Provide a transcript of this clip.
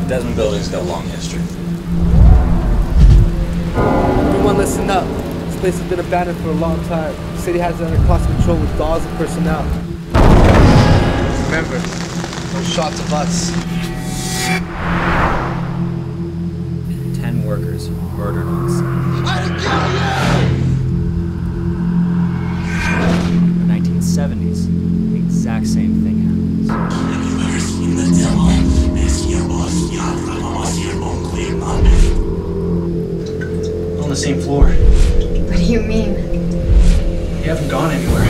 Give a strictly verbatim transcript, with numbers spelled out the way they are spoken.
Desmond building's got a long history. Everyone listen up. This place has been abandoned for a long time. The city has it under constant control with dogs and personnel. Remember, no shots of us. Ten workers murdered on site. I'll kill you! In the nineteen seventies, the exact same thing happens. Have you ever seen the devil? On the same floor. What do you mean? You haven't gone anywhere.